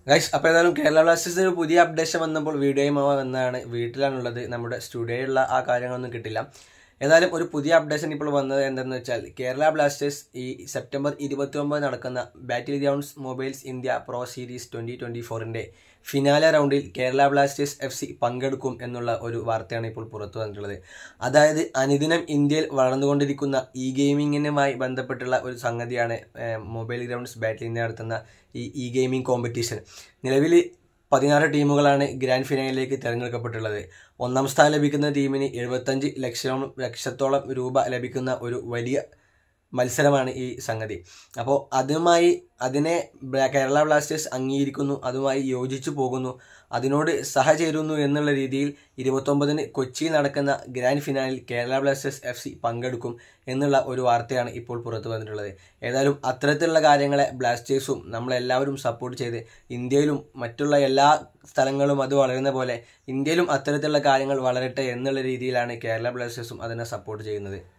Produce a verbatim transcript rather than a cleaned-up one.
Guys, അപ്പോൾ ഏതായാലും കേരള ബ്ലാസ്റ്റേഴ്സിന് ഒരു പുതിയ അപ്ഡേഷൻ വന്നപ്പോൾ വീഡിയോയുമാവാൻ വന്നതാണ്. വീട്ടിലാണുള്ളത്, നമ്മുടെ സ്റ്റുഡിയോയിലുള്ള ആ കാര്യങ്ങളൊന്നും കിട്ടില്ല. ഏതായാലും ഒരു പുതിയ അപ്ഡേഷൻ ഇപ്പോൾ വന്നത് എന്തെന്ന് വെച്ചാൽ, കേരള ബ്ലാസ്റ്റേഴ്സ് ഈ സെപ്റ്റംബർ ഇരുപത്തി ഒമ്പത് നടക്കുന്ന Battlegrounds Mobiles India Pro Series twenty twenty ഫോറിൻ്റെ ഫിനാലെ റൗണ്ടിൽ കേരള ബ്ലാസ്റ്റേഴ്സ് എഫ് സി പങ്കെടുക്കും എന്നുള്ള ഒരു വാർത്തയാണ് ഇപ്പോൾ പുറത്തു വന്നിട്ടുള്ളത്. അതായത് അനുദിനം ഇന്ത്യയിൽ വളർന്നുകൊണ്ടിരിക്കുന്ന ഇ ഗെയിമിങ്ങിനുമായി ബന്ധപ്പെട്ടുള്ള ഒരു സംഗതിയാണ് മൊബൈൽ ഗ്രൗണ്ട്സ് ബാറ്റിൽ ഇന്ത്യ നടത്തുന്ന ഈ ഇ ഗെയിമിംഗ് കോമ്പറ്റീഷൻ. നിലവിൽ പതിനാറ് ടീമുകളാണ് ഗ്രാൻഡ് ഫിനാലിലേക്ക് തിരഞ്ഞെടുക്കപ്പെട്ടുള്ളത്. ഒന്നാം സ്ഥാനം ലഭിക്കുന്ന ടീമിന് എഴുപത്തഞ്ച് ലക്ഷം ലക്ഷത്തോളം രൂപ ലഭിക്കുന്ന ഒരു വലിയ മത്സരമാണ് ഈ സംഗതി. അപ്പോൾ അതുമായി അതിനെ കേരള ബ്ലാസ്റ്റേഴ്സ് അംഗീകരിക്കുന്നു, അതുമായി യോജിച്ചു പോകുന്നു, അതിനോട് സഹചേരുന്നു എന്നുള്ള രീതിയിൽ ഇരുപത്തൊമ്പതിന് കൊച്ചിയിൽ നടക്കുന്ന ഗ്രാൻഡ് ഫിനാലിൽ കേരള ബ്ലാസ്റ്റേഴ്സ് എഫ് സി പങ്കെടുക്കും എന്നുള്ള ഒരു വാർത്തയാണ് ഇപ്പോൾ പുറത്തു വന്നിട്ടുള്ളത്. ഏതായാലും അത്തരത്തിലുള്ള കാര്യങ്ങളെ ബ്ലാസ്റ്റേഴ്സും നമ്മളെല്ലാവരും സപ്പോർട്ട് ചെയ്ത് ഇന്ത്യയിലും മറ്റുള്ള എല്ലാ സ്ഥലങ്ങളും അത് വളരുന്ന പോലെ ഇന്ത്യയിലും അത്തരത്തിലുള്ള കാര്യങ്ങൾ വളരട്ടെ എന്നുള്ള രീതിയിലാണ് കേരള ബ്ലാസ്റ്റേഴ്സും അതിനെ സപ്പോർട്ട് ചെയ്യുന്നത്.